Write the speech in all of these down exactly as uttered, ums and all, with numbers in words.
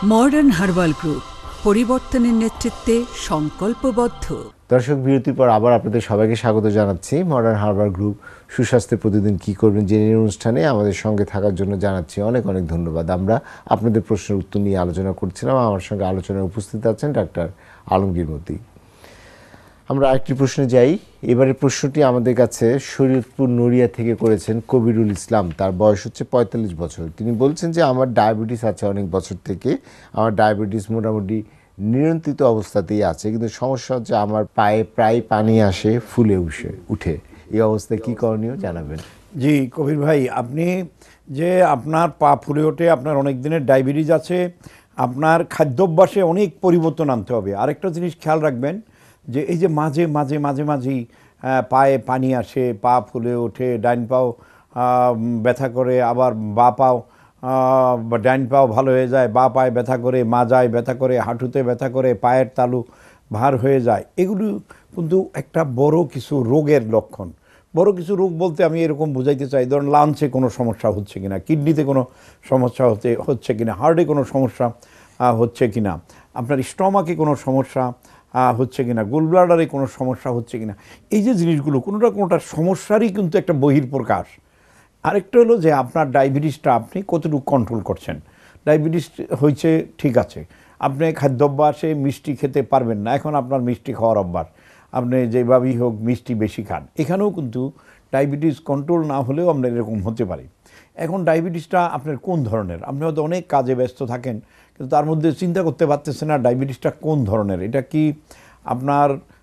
Modern herbal group, পরিবর্তনের নেতৃত্বে সংকল্পবদ্ধ। দর্শক, বিরতির পর আবার আপনাদের সবাইকে স্বাগত জানাচ্ছি। মডার্ন হার্বাল গ্রুপ সুস্বাস্থ্যের প্রতিদিন কী করবেন জেনে অনুষ্ঠানে আমাদের সঙ্গে থাকার জন্য জানাচ্ছি অনেক অনেক ধন্যবাদ। আমরা আপনাদের প্রশ্নের উত্তর নিয়ে আলোচনা করছিলাম। আমার সঙ্গে আলোচনায় উপস্থিত আছেন ডাক্তার আলমগীর মতি। আমরা আরেকটি প্রশ্নে যাই। এবারের প্রশ্নটি আমাদের কাছে শরীয়তপুর নড়িয়া থেকে করেছেন কবিরুল ইসলাম। তার বয়স হচ্ছে পঁয়তাল্লিশ বছর। তিনি বলছেন যে আমার ডায়াবেটিস আছে অনেক বছর থেকে। আমার ডায়াবেটিস মোটামুটি নিয়ন্ত্রিত অবস্থাতেই আছে, কিন্তু সমস্যা হচ্ছে আমার পায়ে প্রায় পানি আসে, ফুলে উঠে উঠে এই অবস্থায় কী করণীয় জানাবেন। জি কবির ভাই, আপনি যে আপনার পা ফুলে ওঠে, আপনার অনেক দিনের ডায়াবেটিস আছে, আপনার খাদ্যাভ্যাসে অনেক পরিবর্তন আনতে হবে। আরেকটা জিনিস খেয়াল রাখবেন যে এই যে মাঝে মাঝে মাঝে মাঝেই পায়ে পানি আসে, পা ফুলে ওঠে, ডাইন পাও ব্যথা করে, আবার বা পাও ডাইন পাও ভালো হয়ে যায়, বা পায়ে ব্যথা করে, মাজায় ব্যথা করে, হাঁটুতে ব্যথা করে, পায়ের তালু ভার হয়ে যায়, এগুলো কিন্তু একটা বড় কিছু রোগের লক্ষণ। বড় কিছু রোগ বলতে আমি এরকম বুঝাইতে চাই, ধরুন লাঞ্চে কোনো সমস্যা হচ্ছে কিনা, কিডনিতে কোনো সমস্যা হতে হচ্ছে কিনা, হার্টে কোনো সমস্যা হচ্ছে কিনা, আপনার স্টমাকে কোনো সমস্যা হচ্ছে কিনা, গোলব্লাডারে কোনো সমস্যা হচ্ছে কিনা, এই যে জিনিসগুলো কোনোটা কোনোটা সমস্যারই কিন্তু একটা বহিঃপ্রকাশ। আরেকটা হলো যে আপনার ডায়াবেটিসটা আপনি কতটুকু কন্ট্রোল করছেন। ডায়াবেটিস হয়েছে ঠিক আছে, আপনি খাদ্যাভ্যাসে মিষ্টি খেতে পারবেন না, এখন আপনার মিষ্টি খাওয়ার অভ্যাস, আপনি যেভাবেই হোক মিষ্টি বেশি খান, এখানেও কিন্তু ডায়াবেটিস কন্ট্রোল না হলেও আপনার এরকম হতে পারে। এখন ডায়াবেটিসটা আপনার কোন ধরনের, আপনি হয়তো অনেক কাজে ব্যস্ত থাকেন, কিন্তু তার মধ্যে চিন্তা করতে পারতেছেন না ডায়াবেটিসটা কোন ধরনের। এটা কি আপনার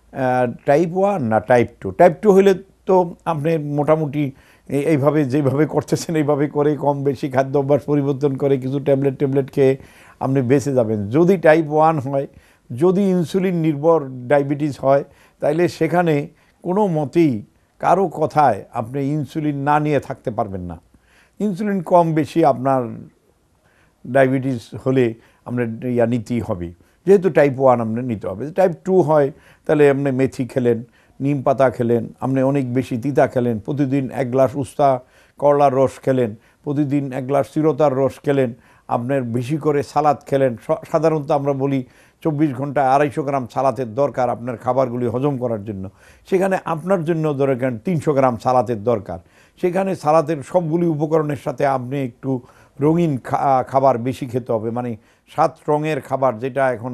টাইপ ওয়ান না টাইপ টু? টাইপ টু হলে তো আপনি মোটামুটি এইভাবে যেভাবে করতেছেন এইভাবে করে কম বেশি খাদ্য অভ্যাস পরিবর্তন করে কিছু ট্যাবলেট ট্যাবলেট খেয়ে আপনি বেঁচে যাবেন। যদি টাইপ ওয়ান হয়, যদি ইনসুলিন নির্ভর ডায়াবেটিস হয়, তাইলে সেখানে কোনো মতেই কারো কথায় আপনি ইনসুলিন না নিয়ে থাকতে পারবেন না। ইনসুলিন কম বেশি আপনার ডায়াবেটিস হলে আপনার ইয়া নিতেই হবে, যেহেতু টাইপ ওয়ান আপনার নিতে হবে। টাইপ টু হয় তাহলে আপনি মেথি খেলেন, নিম পাতা খেলেন, আপনি অনেক বেশি তিতা খেলেন, প্রতিদিন এক গ্লাস উস্তা করলার রস খেলেন, প্রতিদিন এক গ্লাস চিরতার রস খেলেন, আপনার বেশি করে সালাদ খেলেন। সাধারণত আমরা বলি চব্বিশ ঘন্টায় আড়াইশো গ্রাম সালাতের দরকার আপনার খাবারগুলি হজম করার জন্য, সেখানে আপনার জন্য দরকার তিনশো গ্রাম সালাতের দরকার। সেখানে সালাতের সবগুলি উপকরণের সাথে আপনি একটু রঙিন খাবার বেশি খেতে হবে, মানে সাত রঙের খাবার, যেটা এখন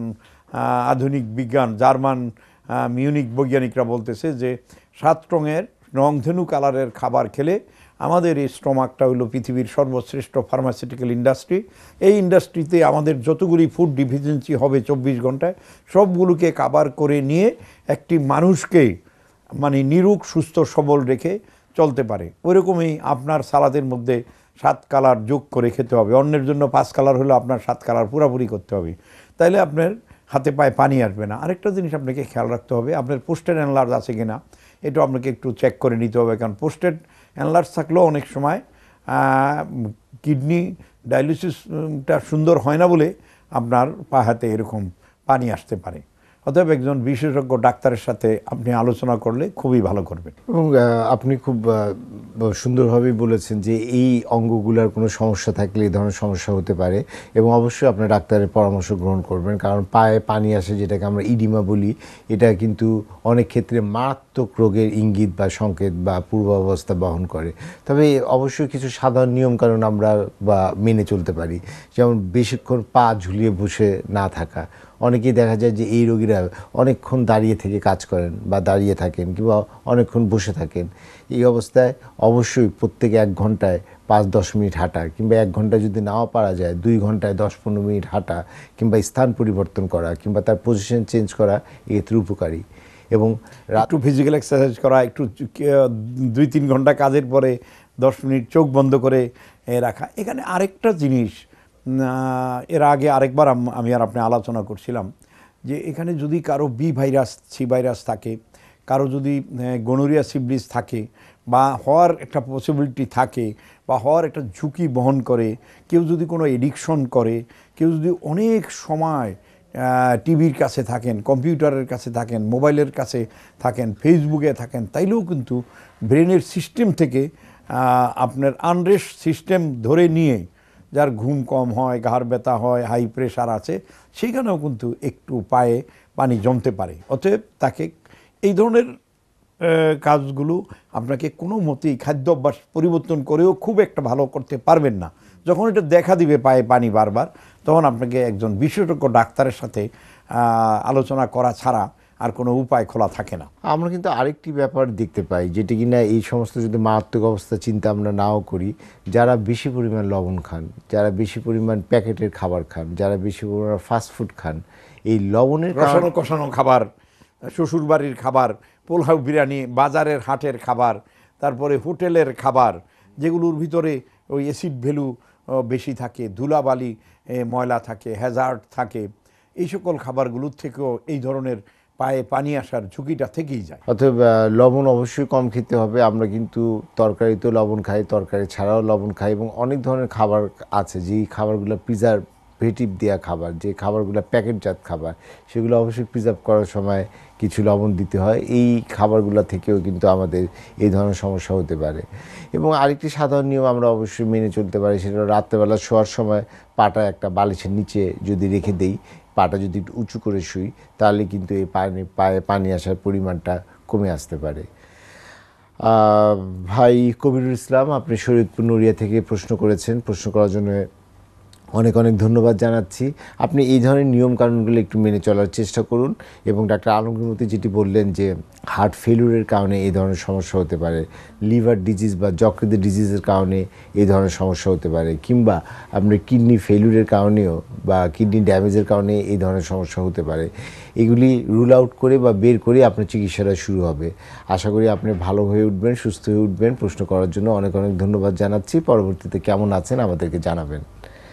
আধুনিক বিজ্ঞান জার্মান মিউনিক বৈজ্ঞানিকরা বলতেছে যে সাত রঙের রংধনু কালারের খাবার খেলে আমাদের এই স্টমাকটা হলো পৃথিবীর সর্বশ্রেষ্ঠ ফার্মাসিউটিক্যাল ইন্ডাস্ট্রি। এই ইন্ডাস্ট্রিতে আমাদের যতগুলি ফুড ডিফিসিয়েন্সি হবে চব্বিশ ঘন্টায় সবগুলোকে কাভার করে নিয়ে একটি মানুষকে মানে নিরোগ সুস্থ সবল রেখে চলতে পারে। ওইরকমই আপনার সালাদের মধ্যে সাত কালার যোগ করে খেতে হবে। অন্যের জন্য পাঁচ কালার হলে আপনার সাত কালার পুরাপুরি করতে হবে, তাইলে আপনার হাতে পায়ে পানি আসবে না। আরেকটা জিনিস আপনাকে খেয়াল রাখতে হবে, আপনার পোস্টেড অ্যানলার্জ আছে কিনা এটা আপনাকে একটু চেক করে নিতে হবে, কারণ পোস্টেড অ্যানলার্জ থাকলেও অনেক সময় কিডনি ডায়ালিসিসটা সুন্দর হয় না বলে আপনার পা হাতে এরকম পানি আসতে পারে। অতএব একজন বিশেষজ্ঞ ডাক্তারের সাথে আপনি আলোচনা করলে খুবই ভালো করবেন। এবং আপনি খুব সুন্দরভাবেই বলেছেন যে এই অঙ্গগুলোর কোনো সমস্যা থাকলে এই ধরনের সমস্যা হতে পারে, এবং অবশ্যই আপনার ডাক্তারের পরামর্শ গ্রহণ করবেন, কারণ পায়ে পানি আসে যেটাকে আমরা ইডিমা বলি, এটা কিন্তু অনেক ক্ষেত্রে মারাত্মক রোগের ইঙ্গিত বা সংকেত বা পূর্বাবস্থা বহন করে। তবে অবশ্যই কিছু সাধারণ নিয়মকানুন আমরা বা মেনে চলতে পারি, যেমন বেশিক্ষণ পা ঝুলিয়ে বসে না থাকা। অনেকেই দেখা যায় যে এই রোগীরা অনেকক্ষণ দাঁড়িয়ে থেকে কাজ করেন বা দাঁড়িয়ে থাকেন কিংবা অনেকক্ষণ বসে থাকেন। এই অবস্থায় অবশ্যই প্রত্যেকে এক ঘন্টায় পাঁচ দশ মিনিট হাঁটা, কিংবা এক ঘন্টায় যদি নাও পারা যায় দুই ঘন্টায় দশ পনেরো মিনিট হাঁটা, কিংবা স্থান পরিবর্তন করা, কিংবা তার পজিশন চেঞ্জ করা এক্ষেত্রে উপকারী। এবং একটু ফিজিক্যাল এক্সারসাইজ করা, একটু দুই তিন ঘন্টা কাজের পরে দশ মিনিট চোখ বন্ধ করে রাখা। এখানে আরেকটা জিনিস, এর আগে আরেকবার আমি আর আপনি আলোচনা করছিলাম যে এখানে যদি কারো বি ভাইরাস সি ভাইরাস থাকে, কারো যদি গনোরিয়া সিফিলিস থাকে বা হওয়ার একটা পসিবিলিটি থাকে বা হওয়ার একটা ঝুঁকি বহন করে, কেউ যদি কোনো এডিকশন করে, কেউ যদি অনেক সময় টিভির কাছে থাকেন, কম্পিউটারের কাছে থাকেন, মোবাইলের কাছে থাকেন, ফেসবুকে থাকেন, তাইলেও কিন্তু ব্রেনের সিস্টেম থেকে আপনার আনরেস্ট সিস্টেম ধরে নিয়ে যার ঘুম কম হয়, ঘাড় ব্যথা হয়, হাই প্রেশার আছে, সেইখানেও কিন্তু একটু পায়ে পানি জমতে পারে। অতএব তাকে এই ধরনের কাজগুলো আপনাকে কোনো মতেই খাদ্য অভ্যাস পরিবর্তন করেও খুব একটা ভালো করতে পারবেন না। যখন এটা দেখা দিবে পায়ে পানি বারবার, তখন আপনাকে একজন বিশেষজ্ঞ ডাক্তারের সাথে আলোচনা করা ছাড়া আর কোনো উপায় খোলা থাকে না। আমরা কিন্তু আরেকটি ব্যাপার দেখতে পাই, যেটি কিনা এই সমস্ত যদি মারাত্মক অবস্থা চিন্তা আমরা নাও করি, যারা বেশি পরিমাণ লবণ খান, যারা বেশি পরিমাণ প্যাকেটের খাবার খান, যারা বেশি পরিমাণ ফাস্টফুড খান, এই লবণের কষানো কষানো খাবার, শ্বশুরবাড়ির খাবার, পোলাও বিরিয়ানি, বাজারের হাটের খাবার, তারপরে হোটেলের খাবার, যেগুলোর ভিতরে ওই অ্যাসিড ভ্যালু বেশি থাকে, ধুলাবালি ময়লা থাকে, হ্যাজার্ড থাকে, এই সকল খাবারগুলোর থেকেও এই ধরনের পায়ে পানি আসার ঝুঁকিটা থেকেই যায়। অতএব লবণ অবশ্যই কম খেতে হবে। আমরা কিন্তু তরকারিতেও লবণ খাই, তরকারি ছাড়াও লবণ খাই, এবং অনেক ধরনের খাবার আছে যেই খাবারগুলো প্রিজারভেটিভ দেওয়া খাবার, যে খাবারগুলো প্যাকেটজাত খাবার, সেগুলো অবশ্যই প্রিজার্ভ করার সময় কিছু লবণ দিতে হয়। এই খাবারগুলো থেকেও কিন্তু আমাদের এই ধরনের সমস্যা হতে পারে। এবং আরেকটি সাধারণ নিয়ম আমরা অবশ্যই মেনে চলতে পারি, সেটা রাত্রেবেলা শোয়ার সময় পাটা একটা বালিশের নিচে যদি রেখে দেই, পাটা যদি একটু উঁচু করে শুই, তাহলে কিন্তু এই পানি পায়ে পানি আসার পরিমাণটা কমে আসতে পারে। ভাই কবিরুল ইসলাম, আপনি শরীয়তপুর নড়িয়া থেকে প্রশ্ন করেছেন। প্রশ্ন করার জন্য অনেক অনেক ধন্যবাদ জানাচ্ছি। আপনি এই ধরনের নিয়মকানুনগুলো একটু মেনে চলার চেষ্টা করুন। এবং ডাক্তার আলমগীর মতি যেটি বললেন যে হার্ট ফেলিউরের কারণে এই ধরনের সমস্যা হতে পারে, লিভার ডিজিজ বা যকৃতের ডিজিজের কারণে এই ধরনের সমস্যা হতে পারে, কিংবা আপনার কিডনি ফেলিউরের কারণেও বা কিডনি ড্যামেজের কারণে এই ধরনের সমস্যা হতে পারে। এগুলি রুল আউট করে বা বের করে আপনার চিকিৎসাটা শুরু হবে। আশা করি আপনি ভালো হয়ে উঠবেন, সুস্থ হয়ে উঠবেন। প্রশ্ন করার জন্য অনেক অনেক ধন্যবাদ জানাচ্ছি। পরবর্তীতে কেমন আছেন আমাদেরকে জানাবেন।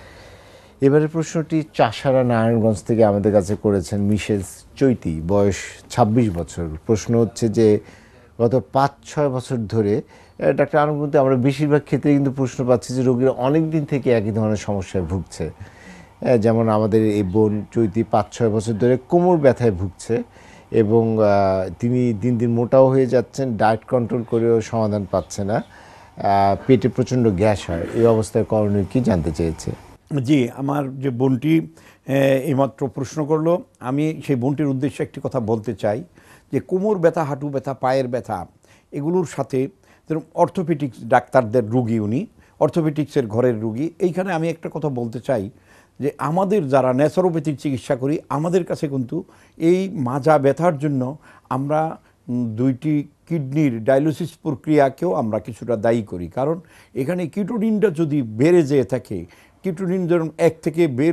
এবারের প্রশ্নটি চাষারা নারায়ণগঞ্জ থেকে আমাদের কাছে করেছেন মিসেস চৈতি, বয়স ছাব্বিশ বছর। প্রশ্ন হচ্ছে যে গত পাঁচ ছয় বছর ধরে ডাক্তার আনুগত্যে আমরা বেশিরভাগ ক্ষেত্রে কিন্তু প্রশ্ন পাচ্ছি যে রোগীরা অনেক দিন থেকে একই ধরনের সমস্যায় ভুগছে। যেমন আমাদের এই বোন চৈতি পাঁচ ছয় বছর ধরে কোমর ব্যথায় ভুগছে, এবং তিনি দিন দিন মোটাও হয়ে যাচ্ছেন, ডায়েট কন্ট্রোল করেও সমাধান পাচ্ছে না, পেটে প্রচণ্ড গ্যাস হয়। এই অবস্থায় করণীয় কি জানতে চেয়েছে। জি, আমার যে বোনটি এইমাত্র প্রশ্ন করলো, আমি সেই বোনটির উদ্দেশ্যে একটি কথা বলতে চাই যে কোমর ব্যথা, হাঁটু ব্যথা, পায়ের ব্যথা, এগুলোর সাথে যেরকম অর্থোপেডিক্স ডাক্তারদের রুগী, উনি অর্থোপেডিক্সের ঘরের রুগী। এইখানে আমি একটা কথা বলতে চাই যে আমাদের যারা ন্যাচারোপ্যাথির চিকিৎসা করি, আমাদের কাছে কিন্তু এই মাজা ব্যথার জন্য আমরা দুইটি কিডনির ডায়ালিসিস প্রক্রিয়াকেও আমরা কিছুটা দায়ী করি। কারণ এখানে কিটোনিনটা যদি বেড়ে যেয়ে থাকে, কিটোনিন ধরুন এক থেকে বের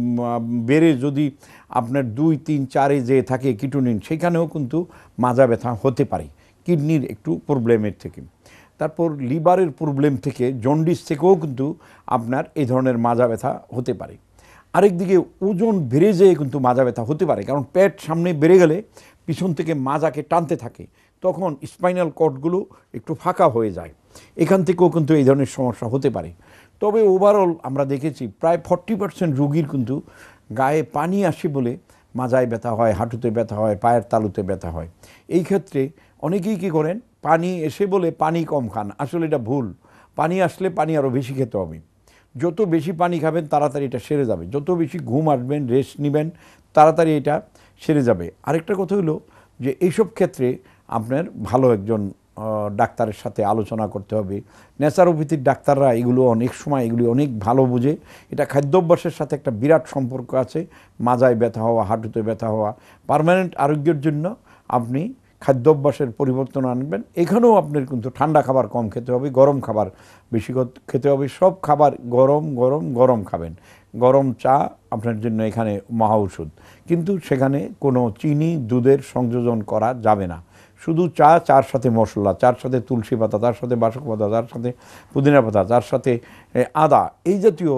বেড়ে যদি আপনার দুই তিন চারে যেয়ে থাকে কিটোনিন, সেখানেও কিন্তু মাজা ব্যথা হতে পারে কিডনির একটু প্রবলেমের থেকে। তারপর লিভারের প্রবলেম থেকে, জন্ডিস থেকেও কিন্তু আপনার এই ধরনের মাজা ব্যথা হতে পারে। আরেকদিকে ওজন বেড়ে যেয়ে কিন্তু মাজা ব্যথা হতে পারে, কারণ পেট সামনে বেড়ে গেলে পিছন থেকে মাজাকে টানতে থাকে, তখন স্পাইনাল কর্ডগুলো একটু ফাঁকা হয়ে যায়, এখান থেকেও কিন্তু এই ধরনের সমস্যা হতে পারে। তবে ওভারঅল আমরা দেখেছি প্রায় ফর্টি পার্সেন্ট রুগীর কিন্তু গায়ে পানি আসে বলে মাজায় ব্যথা হয়, হাঁটুতে ব্যথা হয়, পায়ের তালুতে ব্যথা হয়। এই ক্ষেত্রে অনেকেই কী করেন, পানি এসে বলে পানি কম খান। আসলে এটা ভুল। পানি আসলে পানি আরও বেশি খেতে হবে। যত বেশি পানি খাবেন তাড়াতাড়ি এটা সেরে যাবে, যত বেশি ঘুম আসবেন, রেস্ট নেবেন, তাড়াতাড়ি এটা সেরে যাবে। আরেকটা কথা হলো যে এইসব ক্ষেত্রে আপনার ভালো একজন ডাক্তারের সাথে আলোচনা করতে হবে। ন্যাচারোপ্যাথির ডাক্তাররা এগুলো অনেক সময় এগুলি অনেক ভালো বুঝে। এটা খাদ্যাভ্যাসের সাথে একটা বিরাট সম্পর্ক আছে। মাজায় ব্যথা হওয়া, হাঁটুতে ব্যথা হওয়া, পার্মানেন্ট আরোগ্যের জন্য আপনি খাদ্যাভ্যাসের পরিবর্তন আনবেন। এখানেও আপনার কিন্তু ঠান্ডা খাবার কম খেতে হবে, গরম খাবার বেশি খেতে হবে। সব খাবার গরম গরম গরম খাবেন। গরম চা আপনার জন্য এখানে মহা ওষুধ, কিন্তু সেখানে কোনো চিনি দুধের সংযোজন করা যাবে না। শুধু চা, চার সাথে মশলা, চার সাথে তুলসী পাতা, তার সাথে বাসক পাতা, তার সাথে পুদিনা পাতা, তার সাথে আদা, এই জাতীয়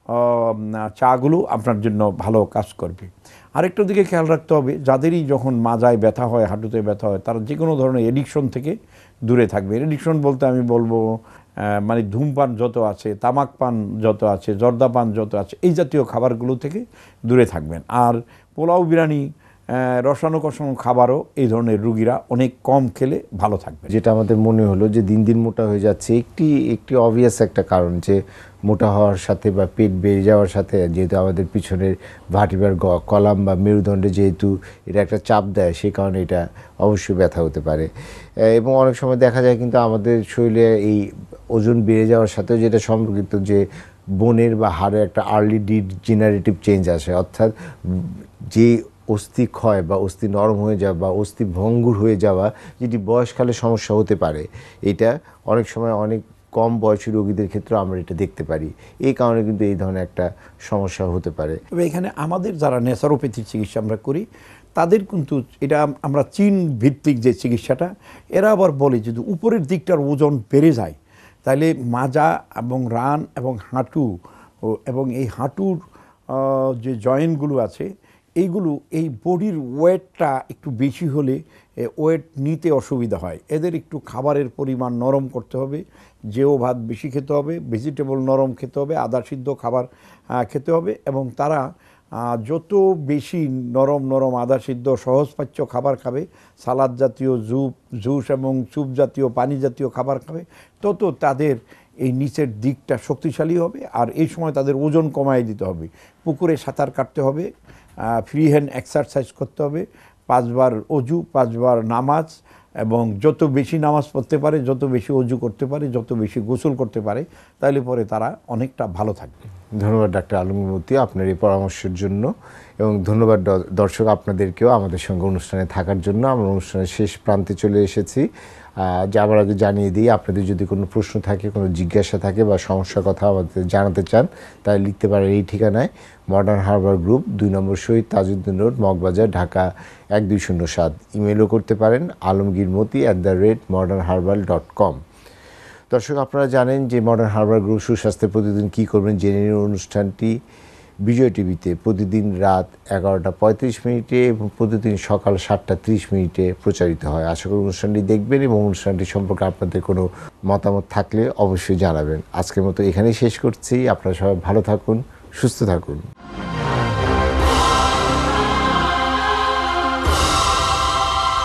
চাগুলো আপনার জন্য ভালো কাজ করবে। আরেকটা দিকে খেয়াল রাখতে হবে, যাদেরই যখন মাজায় ব্যথা হয়, হাঁটুতে ব্যথা হয়, তারা যে কোনো ধরনের এডিকশন থেকে দূরে থাকবে। এডিকশন বলতে আমি বলবো মানে ধূমপান যত আছে, তামাক পান যত আছে, জর্দা পান যত আছে, এই জাতীয় খাবারগুলো থেকে দূরে থাকবেন। আর পোলাও বিরিয়ানি রসায়ন কষানো খাবারও এই ধরনের রুগীরা অনেক কম খেলে ভালো থাকবে। যেটা আমাদের মনে হলো যে দিন দিন মোটা হয়ে যাচ্ছে, একটি একটি অবভিয়াস একটা কারণ যে মোটা হওয়ার সাথে বা পেট বেড়ে যাওয়ার সাথে যেহেতু আমাদের পিছনের ভার্টিব্রাল কলাম বা মেরুদণ্ডে যেহেতু এটা একটা চাপ দেয়, সেই কারণে এটা অবশ্যই ব্যথা হতে পারে। এবং অনেক সময় দেখা যায় কিন্তু আমাদের শরীরে এই ওজন বেড়ে যাওয়ার সাথেও যেটা সম্পর্কিত যে বোনের বা হাড়ে একটা আর্লি ডিজেনারেটিভ চেঞ্জ আসে, অর্থাৎ যে অস্থি ক্ষয় বা অস্থি নরম হয়ে যাওয়া বা অস্থি ভঙ্গুর হয়ে যাওয়া, যেটি বয়সকালে সমস্যা হতে পারে। এটা অনেক সময় অনেক কম বয়সী রোগীদের ক্ষেত্রে আমরা এটা দেখতে পারি। এই কারণে কিন্তু এই ধরনের একটা সমস্যা হতে পারে। তবে এখানে আমাদের যারা ন্যাচারোপ্যাথিক চিকিৎসা আমরা করি তাদের কিন্তু এটা আমরা চীন ভিত্তিক যে চিকিৎসাটা, এরা আবার বলে যদি উপরের দিকটার ওজন বেড়ে যায় তাহলে মাজা এবং রান এবং হাঁটু এবং এই হাঁটুর যে জয়েন্টগুলো আছে এইগুলো এই বডির ওয়েটটা একটু বেশি হলে ওয়েট নিতে অসুবিধা হয়। এদের একটু খাবারের পরিমাণ নরম করতে হবে, যেও ভাত বেশি খেতে হবে, ভেজিটেবল নরম খেতে হবে, আদা সিদ্ধ খাবার খেতে হবে এবং তারা যত বেশি নরম নরম আদা সিদ্ধ সহজপাচ্য খাবার খাবে, সালাদ জাতীয় জুপ জুস এবং স্যুপ জাতীয় পানি জাতীয় খাবার খাবে, তত তাদের এই নিচের দিকটা শক্তিশালী হবে। আর এই সময় তাদের ওজন কমায় দিতে হবে, পুকুরে সাঁতার কাটতে হবে, ফ্রি হ্যান্ড এক্সারসাইজ করতে হবে, পাঁচবার অজু পাঁচবার নামাজ, এবং যত বেশি নামাজ পড়তে পারে, যত বেশি অজু করতে পারে, যত বেশি গোসল করতে পারে, তাহলে পরে তারা অনেকটা ভালো থাকবে। ধন্যবাদ ডাক্তার আলমগীর মতি আপনার এই পরামর্শের জন্য, এবং ধন্যবাদ দর্শক আপনাদেরকেও আমাদের সঙ্গে অনুষ্ঠানে থাকার জন্য। আমরা অনুষ্ঠানের শেষ প্রান্তে চলে এসেছি। যাবার আগে জানিয়ে দিই, আপনাদের যদি কোনো প্রশ্ন থাকে, কোনো জিজ্ঞাসা থাকে বা সমস্যার কথা আমাদের জানাতে চান, তাহলে লিখতে পারেন এই ঠিকানায়, মডার্ন হারবার গ্রুপ, দুই নম্বর শহীদ তাজউদ্দিন রোড, মগবাজার, ঢাকা এক দুই শূন্য সাত। ইমেলও করতে পারেন Alamgir Moti at the rate modern herbal dot com. দর্শক আপনারা জানেন যে মডার্ন হারবার গ্রুপ সুস্বাস্থ্যে প্রতিদিন কী করবেন জেনে নিন অনুষ্ঠানটি বিজয় টিভিতে প্রতিদিন রাত এগারোটা পঁয়ত্রিশ মিনিটে এবং প্রতিদিন সকাল সাতটা ত্রিশ মিনিটে প্রচারিত হয়। আশা করি অনুষ্ঠানটি দেখবেন এবং অনুষ্ঠানটি সম্পর্কে আপনাদের কোনো মতামত থাকলে অবশ্যই জানাবেন। আজকের মতো এখানেই শেষ করছি। আপনারা সবাই ভালো থাকুন, সুস্থ থাকুন।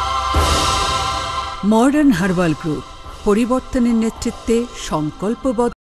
মডার্ন হার্বাল গ্রুপ পরিবর্তনের নেতৃত্বে সংকল্পবদ্ধ।